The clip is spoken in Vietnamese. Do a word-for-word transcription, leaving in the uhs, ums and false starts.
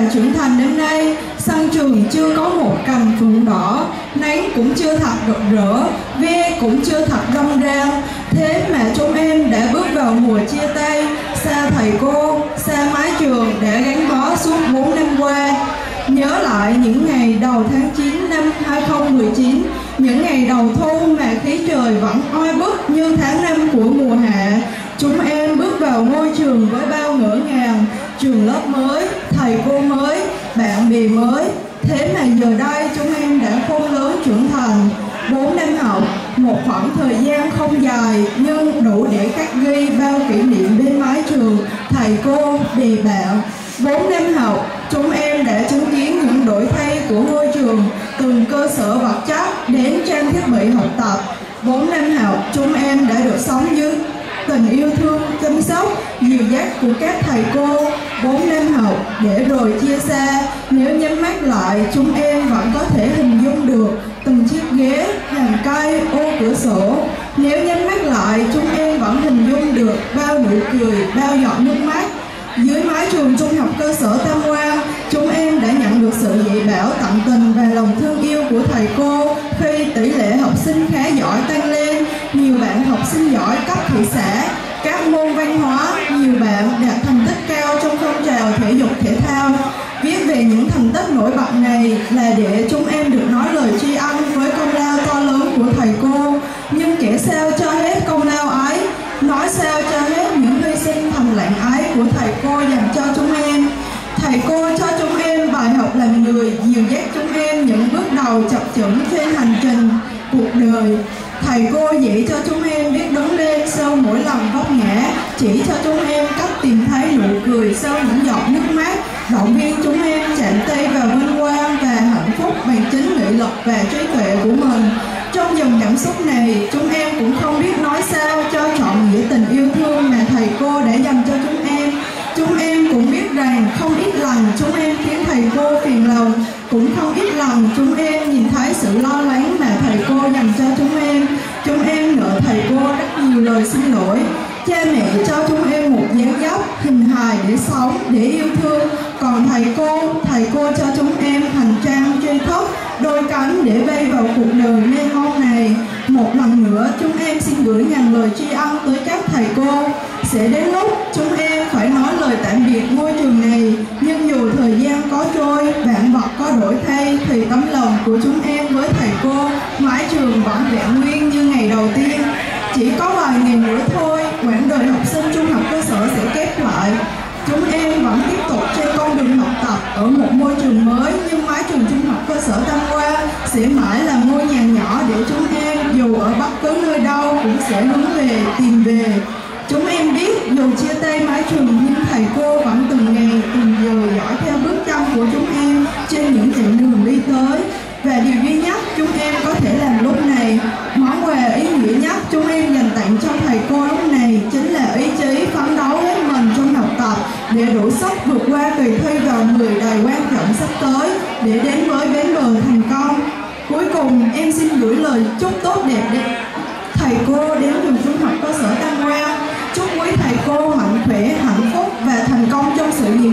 trưởng thành đến nay, sân trường chưa có một cành phượng đỏ, nắng cũng chưa thật rực rỡ, ve cũng chưa thật râm ran. Thế mà chúng em đã bước vào mùa chia tay, xa thầy cô, xa mái trường đã gắn bó suốt bốn năm qua. Nhớ lại những ngày đầu tháng chín năm hai không một chín, những ngày đầu thu mà khí trời vẫn oi bức như tháng năm của mùa hạ. Chúng em bước vào ngôi trường với bao ngỡ ngàng, trường lớp mới, thầy cô mới, bạn bè mới. Thế mà giờ đây chúng em đã khôn lớn trưởng thành. Bốn năm học, một khoảng thời gian không dài nhưng đủ để khắc ghi bao kỷ niệm bên mái trường, thầy cô, bè bạn. Bốn năm học, chúng em đã chứng kiến những đổi thay của ngôi trường, từ cơ sở vật chất đến trang thiết bị học tập. Bốn năm học, chúng em đã được sống dưới tình yêu thương, chăm sóc, dìu dắt của các thầy cô. Bốn năm học để rồi chia xa, nếu nhắm mắt lại, chúng em vẫn có thể hình dung được từng chiếc ghế, hàng cây, ô cửa sổ. Nếu nhắm mắt lại, chúng em vẫn hình dung được bao nụ cười, bao giọt nước mắt. Dưới mái trường trung học cơ sở Tam Quan, chúng em đã nhận được sự dạy bảo tận tình và lòng thương yêu của thầy cô. Khi tỷ lệ học sinh khá giỏi tăng lên, nhiều bạn học sinh giỏi cấp thị xã, các môn văn hóa, nhiều bạn đạt thành tích cao trong phong trào thể dục thể thao. Viết về những thành tích nổi bật này là để chúng em được nói lời tri ân với công lao to lớn của thầy cô. Nhưng kể sao cho hết công lao ấy, nói sao cho hết những hy sinh thầm lặng ấy của thầy cô dành cho chúng em. Thầy cô cho chúng em bài học làm người, dìu dắt chúng em những bước đầu chập chững trên hành trình cuộc đời. Thầy cô dạy cho chúng em biết đứng lên sau mỗi lần vấp ngã, chỉ cho chúng em cách tìm thấy nụ cười sau những giọt nước mắt, động viên chúng em chạm tay vào vinh quang và hạnh phúc bằng chính nghị lực và trí tuệ của mình. Trong dòng cảm xúc này, chúng em cũng không biết nói sao cho trọn nghĩa tình yêu thương mà thầy cô đã dành cho chúng em. Chúng em cũng biết rằng không ít lần chúng em khiến thầy cô phiền lòng, cũng không ít lần chúng em nhìn thấy sự lo lắng mà thầy cô dành cho chúng em. Chúng em nợ thầy cô rất nhiều lời xin lỗi. Cha mẹ cho chúng em một dáng dấp, hình hài để sống, để yêu thương. Còn thầy cô, thầy cô cho chúng em hành trang tri thức, đôi cánh để bay vào cuộc đời mênh mông này. Một lần nữa, chúng em xin gửi ngàn lời tri ân tới các thầy cô. Sẽ đến lúc chúng em phải nói lời tạm biệt ngôi trường này, nhưng dù thời gian có trôi, vạn vật có đổi thay, thì tấm lòng của chúng em với thầy cô, mái trường vẫn vẹn nguyên như ngày đầu tiên. Chỉ có vài ngày nữa thôi, quãng đời học sinh trung học cơ sở sẽ khép lại. Chúng em vẫn tiếp tục trên con đường học tập ở một môi trường mới, nhưng mái trường trung học cơ sở Tam Quan sẽ mãi là ngôi nhà nhỏ để chúng em dù ở bất cứ nơi đâu cũng sẽ hướng về, tìm về. Chúng em biết dù chia tay mái trường nhưng thầy cô vẫn từng ngày, từng giờ dõi theo bước chân của chúng em trên những chặng đường đi tới. Và điều duy nhất chúng em có thể làm lúc này, món quà ý nghĩa nhất chúng em dành tặng cho thầy cô lúc này chính là ý chí phấn đấu hết mình trong học tập để đủ sức vượt qua kỳ thi vào mười đầy quan trọng sắp tới để đến với bến bờ thành công. Cuối cùng em xin gửi lời chúc tốt đẹp đến thầy cô đến trường trung học cơ sở Tam Quan. Chúc quý thầy cô mạnh khỏe, hạnh phúc và thành công trong sự nghiệp